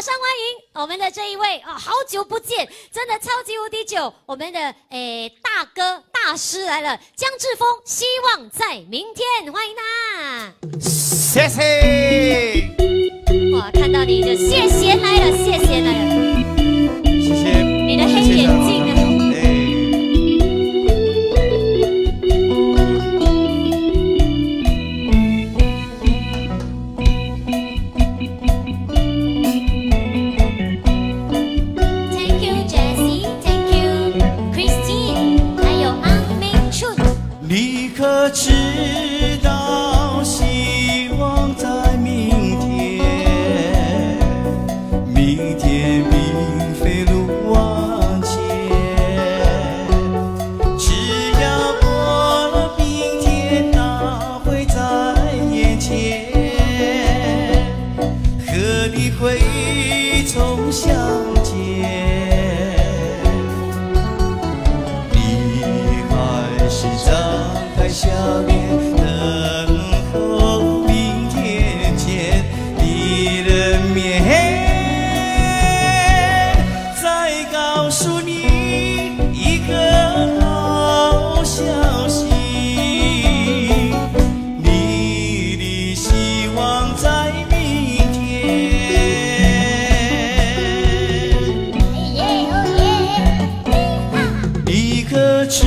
上欢迎我们的这一位啊，好久不见，真的超级无敌久，我们的大哥大师来了，江志峰，希望在明天，欢迎他。 谢谢。 哇，看到你就谢贤来了，谢贤来了， 谢谢。 你的黑眼镜啊。 你可知道，希望在明天，明天并非路往前。只要过了明天，它会在眼前，和你会重相见。 笑脸等候明天见你的面，再告诉你一个好消息，你的希望在明天。你可知？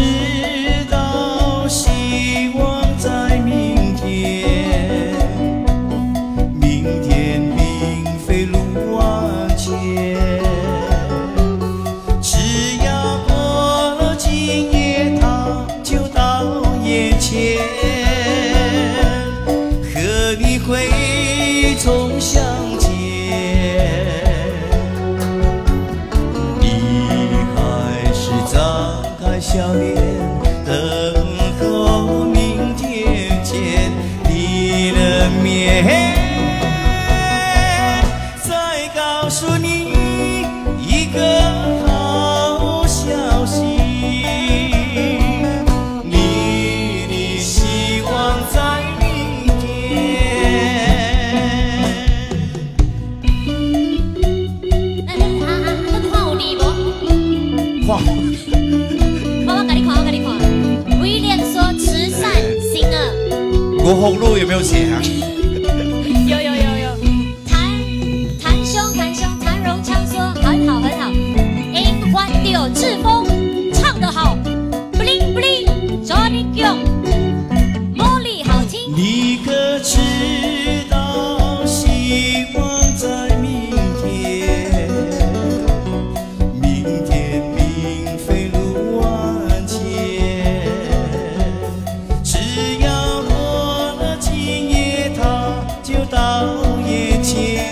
希望在明天，明天并非路往前。只要过了今夜，它就到眼前，和你会重相见。你还是张开笑脸等。 明天见你的面，再告诉你一个好消息，你的希望在明天。 那看有你无？ 看。 我给你看，我给你看。 威廉说：“慈善行啊。” 国红路有没有写啊？ 有。谭兄，谭荣昌说很好很好。樱花柳志峰唱得好 ，bling bling Johnny Young，Molly 好听。 你可知道，希望在明天，明天并非路往前。 到眼前，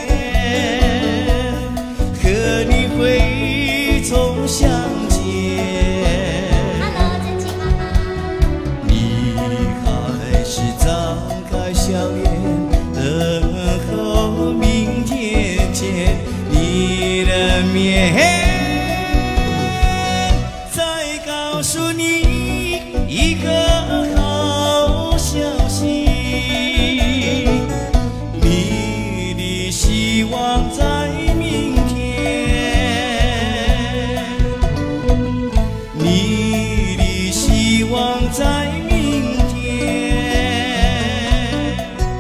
和你会重相见。 Hello， 真情妈妈。 你还是张开笑脸，等候明天见你的面，再告诉你一个好消息。 希望在明天，你的希望在明天，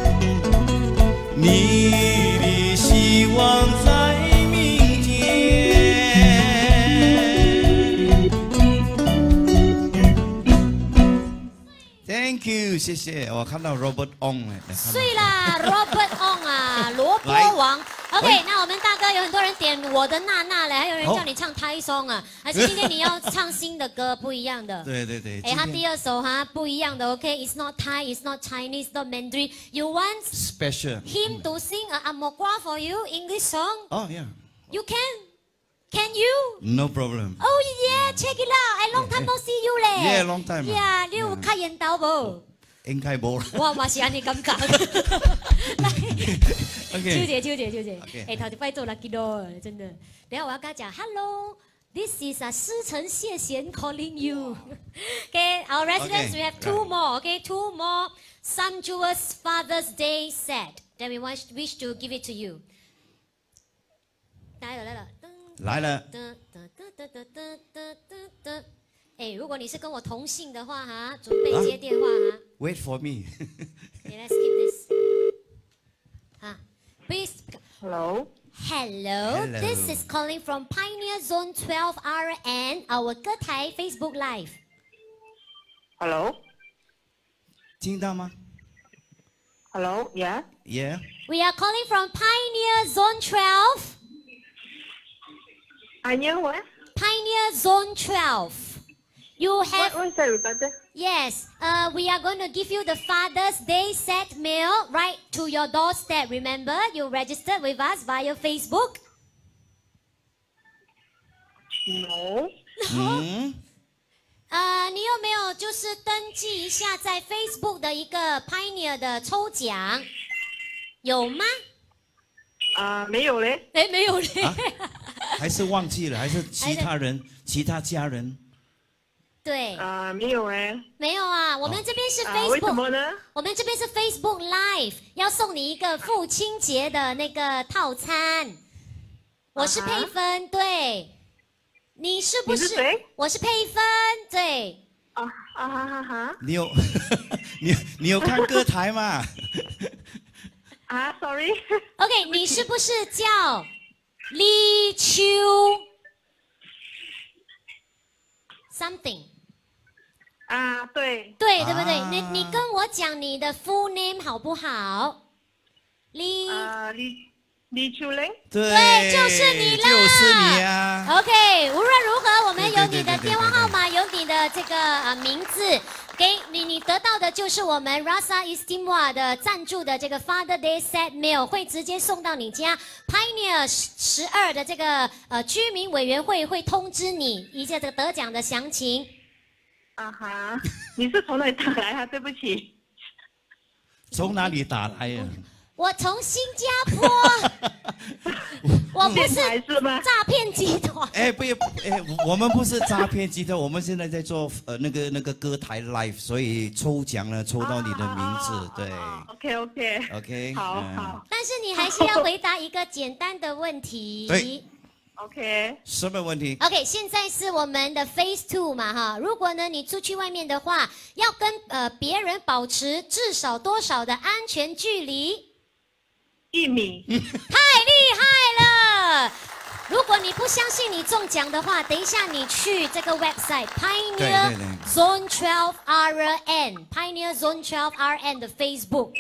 你的希望在明天。Thank you， 谢谢。我看到 Robert Ong 了。 睡啦 ，Robert Ong 啊，萝卜王。OK， 那我们大哥有很多人点我的娜娜嘞，还有人叫你唱胎松啊，还是今天你要唱新的歌，不一样的。 对对对。 哎，他第二首哈不一样的 ，OK，It's not Thai, it's not Chinese, not Mandarin. You want special him to sing a Amokwa for you English song? Oh yeah. You can. Can you? No problem. Oh yeah, check it out. I long time no see you 咧。 Yeah, long time. Yeah， 你有卡烟斗无？ 應該冇啦。 我嘛是安尼感覺。 OK。 秋姐，哎，頭條快做 lucky door， 真的。等下我要跟他講 ，Hello。This is a 師承謝賢 calling you. Okay, our residents, we have two more. Okay, two more sumptuous Father's Day set that we wish to give it to you. 来了来了， 来了。 哎，如果你是跟我同姓的话哈，准备接电话哈。 Wait for me. Okay, let's skip this. Please. Hello. Hello. This is calling from Pioneer Zone 12 RN, our 歌台 Facebook Live. Hello. 听到吗 Hello. Yeah. ？Yeah. We are calling from Pioneer Zone 12. Pioneer what? Pioneer Zone 12. You have What is that regarding? yes. We are going to give you the Father's Day set meal right to your doorstep. Remember, you registered with us via Facebook. No. 嗯， 你有没有就是登记一下在 Facebook 的一个 Pioneer 的抽奖？有吗？ 没有嘞。 哎，没有嘞。 还是忘记了，还是其他人、其他家人？ 对， 没有哎。 没有啊，我们这边是为什 Facebook， 么呢？ 我们这边是 Facebook Live，要送你一个父亲节的那个套餐。我是佩芬，对，你是不是？ 你是谁？ 我是佩芬，对。 你有你有看歌台吗？ Sorry。 OK， 你是不是叫李秋 something？ 对。 对不对？你跟我讲你的 full name 好不好？李秋玲。 对，就是你啦， 就是你啊。 OK， 无论如何，我们有你的电话号码，有你的这个名字，给你得到的就是我们 Rasa Istimewa 的赞助的这个 Father Day Set Meal， 会直接送到你家。Pioneer 12的这个居民委员会会通知你一下这个得奖的详情。 你是从哪里打来啊？对不起。 从哪里打来呀？ 我从新加坡，我不是诈骗集团。 哎，不，我们不是诈骗集团，我们现在在做那个歌台 live， 所以抽奖呢，抽到你的名字，对。OK。 好。 但是你还是要回答一个简单的问题。 对。 OK。 什么问题 ？OK， 现在是我们的 Phase 2嘛哈。如果呢你出去外面的话，要跟别人保持至少多少的安全距离 ？1米。 太厉害了！如果你不相信你中奖的话，等一下你去这个 website Pioneer Zone 12 RN Pioneer Zone 12 RN 的 Facebook。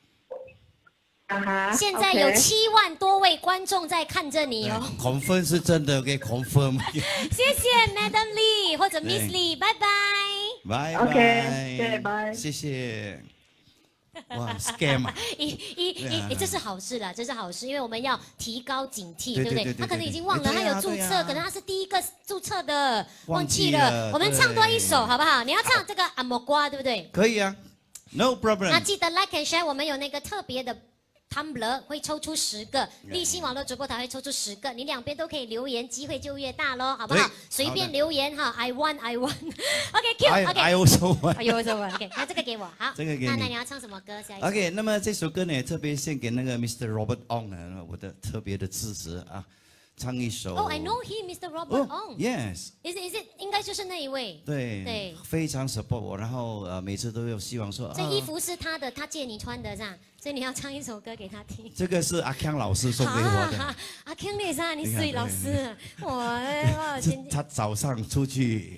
现在有7万多位观众在看着你哦。 confirm 是真的，给 confirm。 谢谢 Madam Lee 或者 Miss Lee， 拜拜。 拜拜。 OK， 拜。 谢谢。哇 ，scam 啊！ 这是好事啦，这是好事，因为我们要提高警惕，对不对？他可能已经忘了， 对他有注册，可能他是第一个注册的，忘记了。我们唱多一首好不好？你要唱这个阿摩瓜，对不对？ 可以啊 ，No problem。 那记得 like and share， 我们有那个特别的 Tumblr 会抽出10个，立新网络主播台会抽出10个，你两边都可以留言，机会就越大咯，好不好？随便留言哈 ，I want。OK，Q，OK。I also want。 I also want。OK， 那这个给我，好。 这个给你。 那你要唱什么歌？下一首。 OK， 那么这首歌呢，特别献给那个 Mr. Robert Ong 呢，我的特别的支持啊，唱一首。 Oh, I know him, Mr. Robert Ong. Yes. Is it 应该就是那一位？ 对，非常 support 我，然后每次都有希望说。 这衣服是他的，他借你穿的，是吧？所以你要唱一首歌给他听。 这个是阿康老师送给我的。 阿康你啥？你水老师， 他早上出去。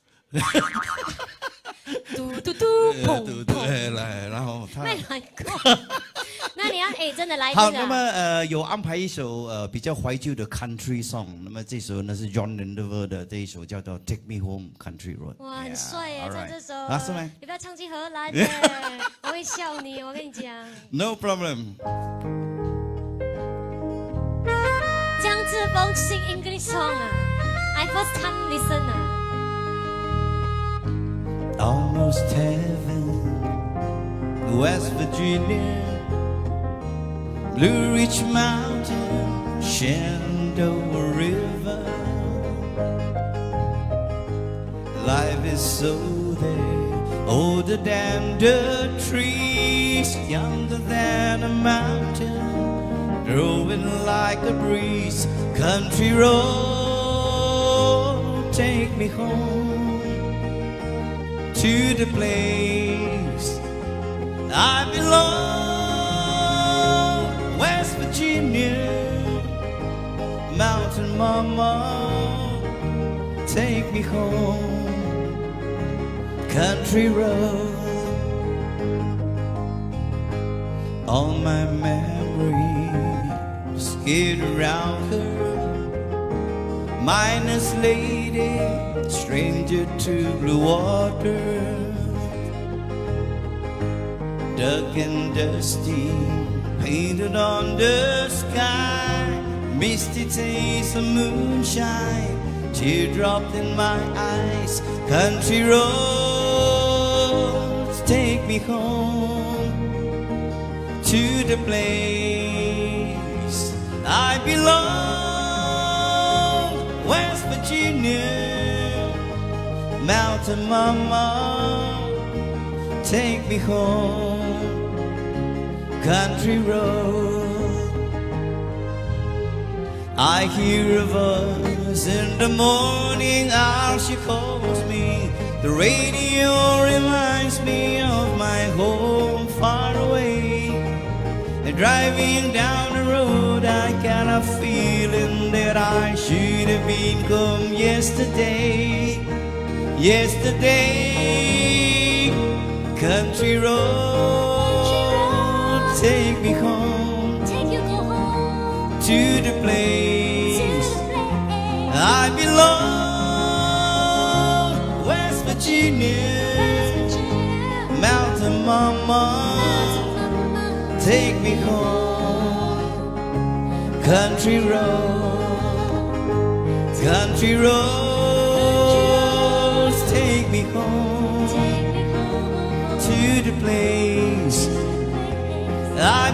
嘟嘟嘟，砰砰， 来，然后他。 那你要真的来。 好，那么有安排一首比较怀旧的 country song， 那么这首呢是 John Denver 的这一首叫做 Take Me Home Country Road。 哇，很帅耶，唱这首。 是吗？ 你不要唱去荷兰耶，我会笑你，我跟你讲。 No problem。 江志峰 sing English song 啊 ，I first time listen 啊。 Almost heaven, West Virginia, Blue Ridge Mountain, Shenandoah River. Life is so there, older than the trees, younger than a mountain, growing like a breeze. Country road, take me home to the place I belong. West Virginia, Mountain Mama, take me home. Country road, all my memories skid around her. Minus lady, stranger to blue water. Dark and dusty, painted on the sky. Misty taste of moonshine, teardropped in my eyes. Country roads, take me home to the place I belong. West Virginia, Mountain Mama, take me home. Country road, I hear a voice in the morning hour, she calls me. The radio reminds me of my home far away. And driving down the road, I got a feeling that I should have been home yesterday. Yesterday, country road, take me home. Take you go home to the place I belong. West Virginia, Mountain Mama, take me home. Country road, country roads, take me home to the place I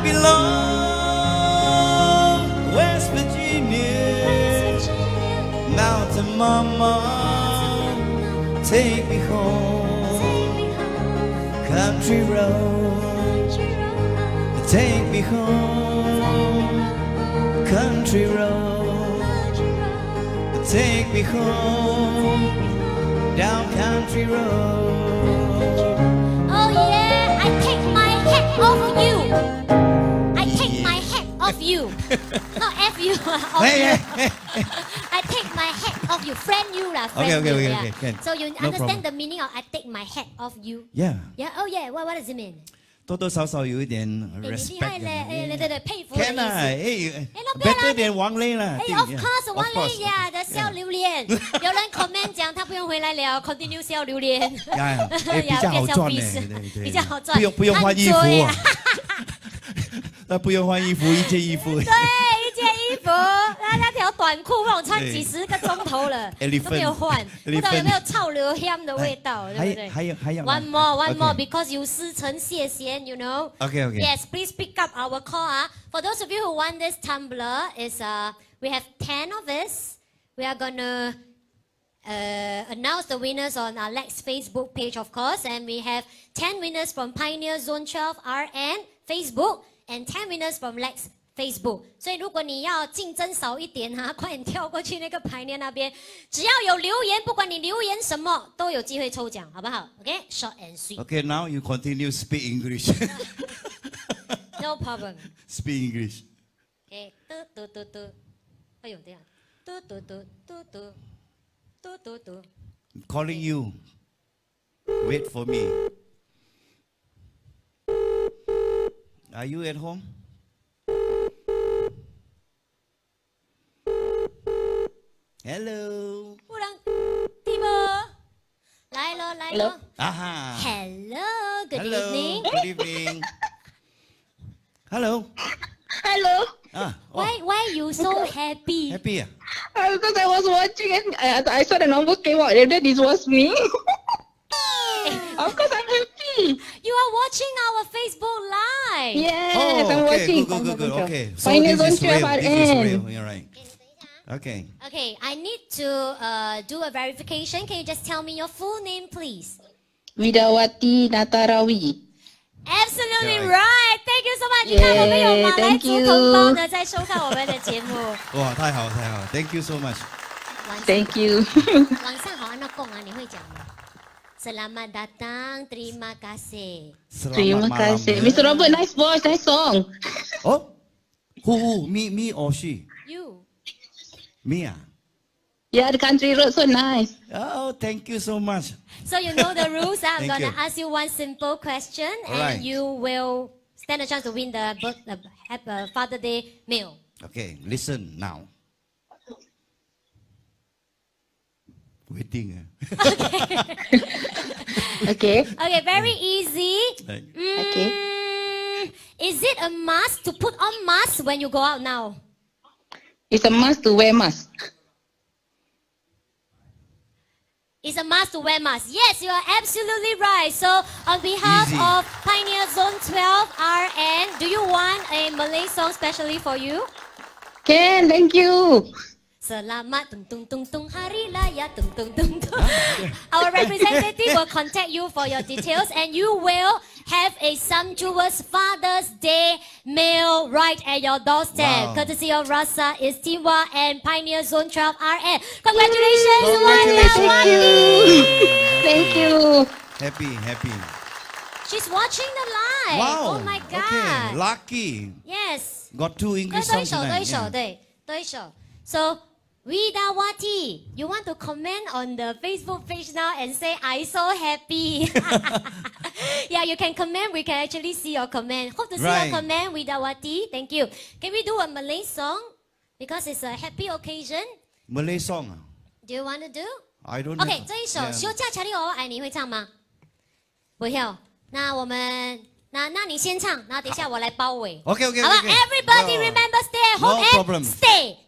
belong. West Virginia, Mountain Mama, take me home. Country road, take me home. Country road, take me home. Down country road. Oh yeah, I take my hat off you. I take my hat off you. Not F you, off you. I take my hat off you. Friend you lah, friend you. Okay. So you No understand problem. the meaning of I take my hat off you? Yeah. Yeah, oh yeah, what does it mean? 多多少少有一点你厉 respect 害嘞，对，佩服的意 Can 啦， 思。not bad ，better 点王雷啦。 Of course, one day 呀的笑榴莲，有人 comment 讲他不用回来了 ，continue 笑榴莲， 比较好赚呢，对， 比较好赚， 不用换衣服看嘴啊，那不用换衣服，一件衣服。 对，一件衣服，那条短裤让我穿几10个钟头了，都没有换，不知道有没有臭榴香的味道，对不对？ 还有 One more, because you 师承谢贤 you know. Okay. Yes, please pick up our call. For those of you who want this tumbler, we have 10 of us. We are gonna announce the winners on our Lex Facebook page, of course, and we have 10 winners from Pioneer Zone 12 RN Facebook and 10 winners from Lex Facebook. 所以如果你要竞争少一点哈，快点跳过去那个Pioneer那边，只要有留言，不管你留言什么，都有机会抽奖，好不好 ？Okay, short and sweet. Okay, now you continue speak English. No problem. Speak English. Okay, 哎呦，这样， Calling you. Wait for me. Are you at home? Hello. 忽然，弟妹，来了。 Aha. Hello, good Hello. evening. Good evening. Hello. Hello. Why you so happy? Happy? Because I was watching and I saw the number came out and then this was me. Of course I'm happy. You are watching our Facebook Live. Yes, I'm watching. Good. Okay. So Pioneer this is Zone 12 real. This is RN. real. You're right. Okay. Okay, I need to do a verification. Can you just tell me your full name, please? Widawati Natarawi. Absolutely right. Thank you so much. 你看，我们有马来族同胞呢在收看我们的节目。 哇，太好太好 ，Thank you so much. Thank you. 晚上好，安娜贡啊，你会讲吗 ？Selamat datang, terima kasih. Terima kasih. Mr. Robert, nice voice, nice song. Oh, who? Me or she? You. Me. Yeah, the country road so nice. Oh, thank you so much. So you know the rules. I'm Thank gonna you. ask you one simple question, Alright. and you will stand a chance to win the Father Day meal. Okay, listen now. Waiting. Okay. Okay, very easy. Okay. Is it a must to put on mask when you go out now? It's a must to wear mask. It's a must to wear mask. Yes, you are absolutely right. So on behalf Easy. of Pioneer Zone 12 RN, do you want a Malay song specially for you? Can, thank you. Selamat tung tung tung tung hari raya tung tung tung tung. Our representative will contact you for your details, and you will have a sumptuous Father's Day meal right at your doorstep, Wow. courtesy of Rasa Istimewa and Pioneer Zone 12 RN. Congratulations, Congratulations. Wati. Thank you. Happy. She's watching the live. Wow. Oh my God. Okay, lucky. Yes. Got 2 English 对 songs 手， tonight. 对手， Yeah. 对手。So Widawati, you want to comment on the Facebook page now and say I so happy. Yeah, you can comment. We can actually see your comment. Hope to see Right. your comment, Widawati. Thank you. Can we do a Malay song because it's a happy occasion? Malay song. Do you want to do? I don't OK， know. 这一首 Yeah. 休假乔丽我爱你会唱吗？不要。那我们那你先唱，然后等一下我来包尾。 Okay. 好吧 okay. ，Everybody No. remember stay at home No and problem. stay.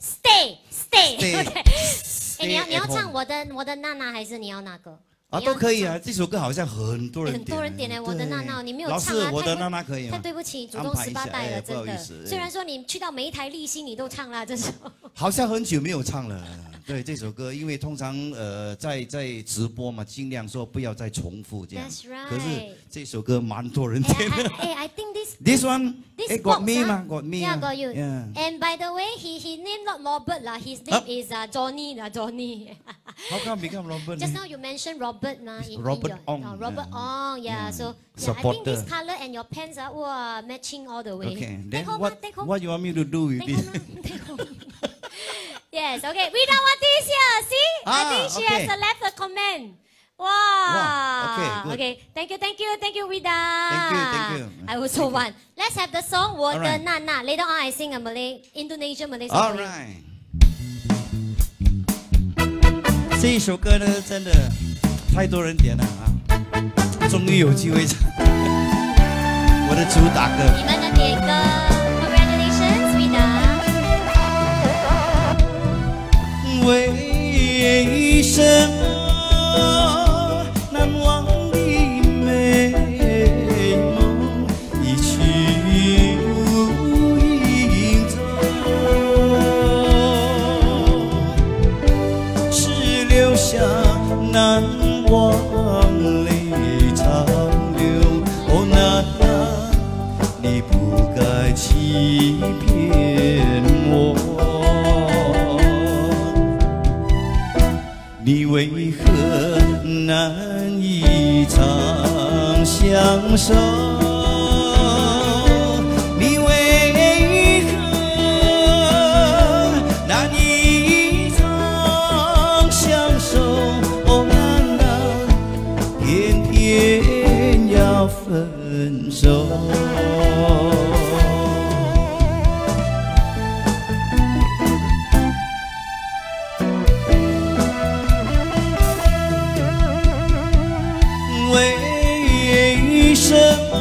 Stay. OK， 哎，你 Stay 要 at 唱 home. 我的娜娜还是你要哪个？ 啊， 你要都可以啊， 唱这首歌好像很多人很多人点对我的娜娜，你没有老唱啊？ 师我的太娜娜可以吗？ 太对不起，祖宗安排一下 18代了， 哎不好真的意思。 虽然说你去到每一台立新，你都唱了这首。 好像很久没有唱了。对这首歌，因为通常在直播嘛，尽量说不要再重复这样。 That's right. 可是这首歌蛮多人点的。 I think this This one, this got box, me ah? 吗？Got me. Yeah, got you. Yeah. And by the way, he named not Robert lah. His name is Johnny lah, Johnny. How come become Robert? Just now you mentioned Robert ma. Robert your, Ong, Robert yeah. Ong, yeah. Yeah. So yeah, I think this Supporter. color and your pants are matching all the way. Okay. Take Then home, what? take home. What you want me to do with Take this? home, take home. Yes, okay. Widawati is here. See? I think she okay. has left a comment. Wow. Wow, okay, good. Thank you, Wida. Thank you. I also want. Let's have the song 我的 Alright. 娜娜. Later on, I sing a Indonesian Malay song. All right. 这一首歌呢，真的太多人点了啊！终于有机会唱我的主打歌。 你们的点歌 ，Congratulations, Wida. 为什么难忘的美梦一去无影踪？只留下难忘泪长流。哦，娜娜，你不该欺骗我。你为何难以长相守？你为何难以长相守？哦，娜娜，偏偏要分手。为什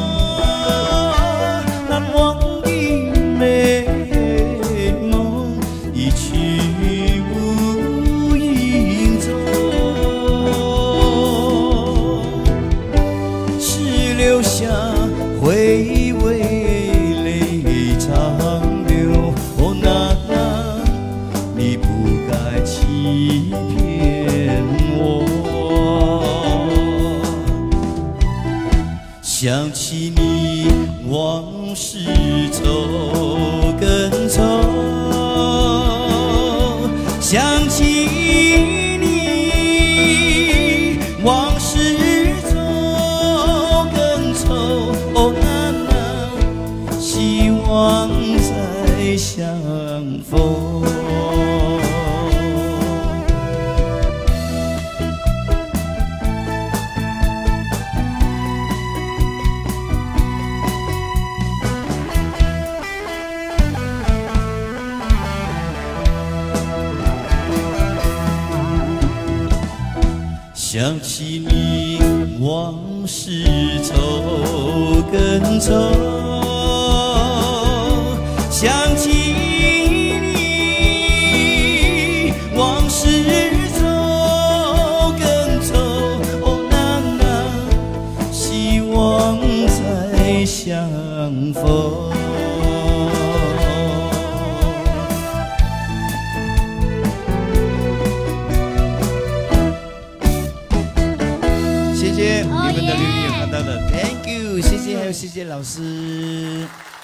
么难忘的美梦一去无影踪？只留下回味泪长流。哦，娜娜，你不该欺骗我。想起你往事愁更愁，想起你，往事愁更愁。哦，娜娜，希望再相逢。想起你，往事愁更愁，想起你，往事愁更愁。哦，娜娜，希望再相逢。谢谢你们的留言，有看到的 ，Thank you， 谢谢，还有谢谢老师。